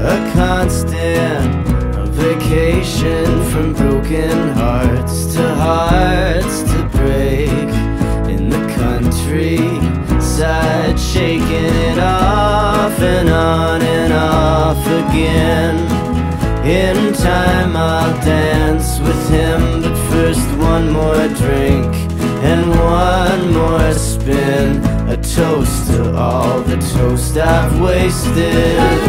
a constant, a vacation from broken hearts to break in the countryside, shaking it off and on and off again. In time I'll dance with him, but first one more drink and one more spin, a toast to all the toast I've wasted.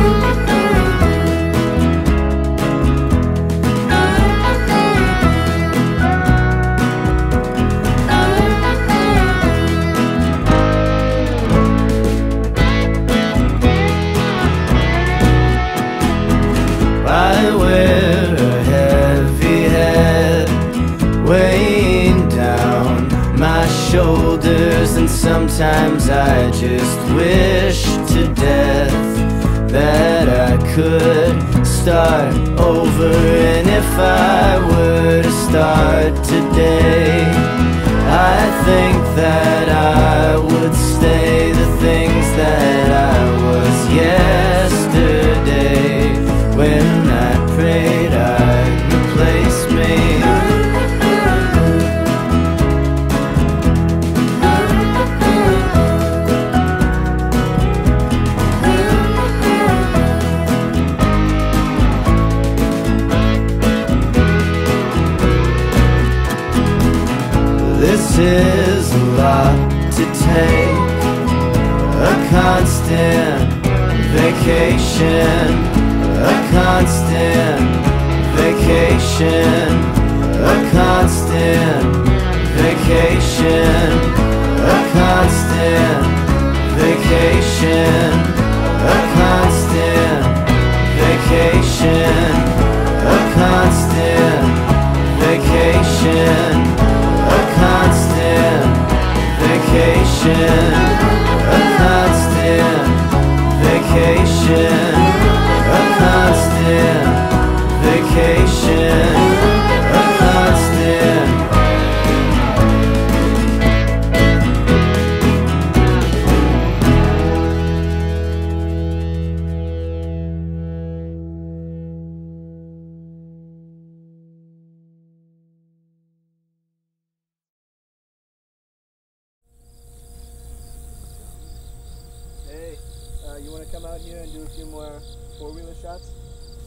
I wear a heavy head weighing down my shoulders, and sometimes I just wish to death that I could start over. And if I were to start today, I think that I would stay the things that I was yesterday, when I prayed I'd replace me. This is a lot to take, a constant vacation, a constant vacation, a constant vacation, a constant vacation, a constant vacation, a constant vacation, a constant vacation, a constant vacation, a constant vacation, a constant. Hey, you want to come out here and do a few more four-wheeler shots?